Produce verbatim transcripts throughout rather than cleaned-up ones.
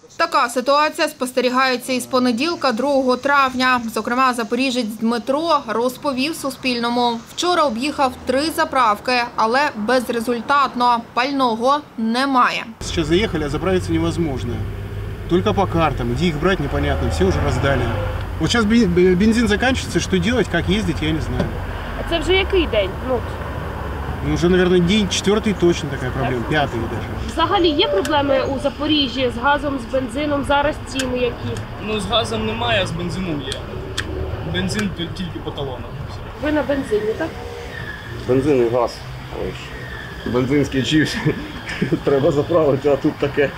Така ситуація спостерігається із понеділка, другого травня. Зокрема, запоріжець Дмитро розповів Суспільному. Вчора об'їхав три заправки, але безрезультатно. Пального немає. Сейчас заехали, а заправиться невозможно. Только по картам. Где их брать, непонятно. Все уже раздали. Вот сейчас бензин заканчивается, что делать, как ездить, я не знаю. А це вже який день? Ну, Ну, уже, наверное, день четвертый точно такая проблема, пятый даже. взагалі є проблеми у Запоріжжі з газом, з бензином, зараз ціни які? Ну, з газом немає, а з бензином є. Бензин тільки по талонах. Ви на бензині, так? Бензин і газ. Ой, бензин скінчився, треба заправити, а тут таке.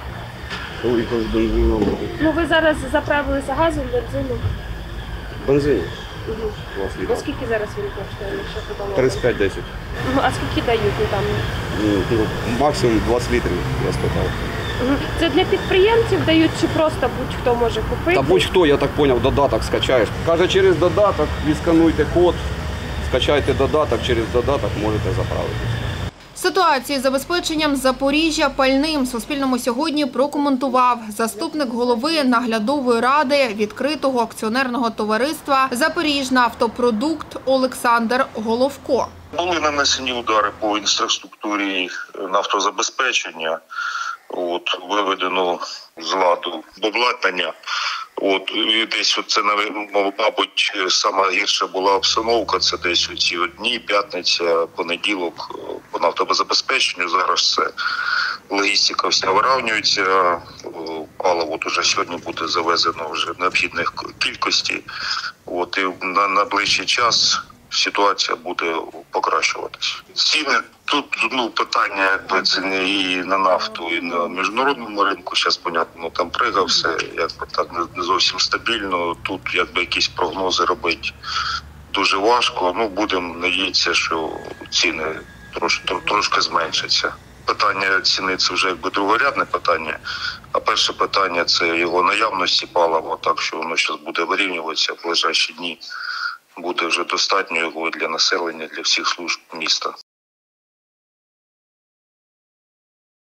Виїхав з бензином. Ну, ви зараз заправилися газом, бензином? Бензин. Угу. А скільки зараз він коштує? Якщо подумати? тридцять п'ять десять. Ну, а скільки дають ну, там? Ну, максимум двадцять літрів, я спитав. Угу. Це для підприємців дають чи просто будь-хто може купити? Та будь-хто, я так зрозумів, додаток скачаєш. Каже, через додаток відскануйте код, скачайте додаток, через додаток можете заправитися. Ситуацію з забезпеченням Запоріжжя пальним Суспільному сьогодні прокоментував заступник голови наглядової ради відкритого акціонерного товариства «Запоріжнаавтопродукт» Олександр Головко. Були нанесені удари по інфраструктурі нафтозабезпечення, от, виведено з ладу обладнання. От, і десь це, мабуть, сама гірша була обстановка, це десь у ці дні, п'ятниця, понеділок по нафтобезпеченню. Зараз це логістика вся вирівнюється, паливо вже сьогодні буде завезено вже в необхідних кількості. От, і на найближчий час ситуація буде покращуватися. Ціни тут ну питання, якби це не і на нафту, і на міжнародному ринку. Зараз, понятно, ну, там прига все, якби так не зовсім стабільно. Тут якби якісь прогнози робити дуже важко. Ну будемо надіятися, що ціни трош, трошки зменшаться. Питання ціни – це вже якби другорядне питання, а перше питання – це його наявності палива, так що воно зараз буде вирівнюватися в ближайші дні. Буде вже достатньо його для населення, для всіх служб міста.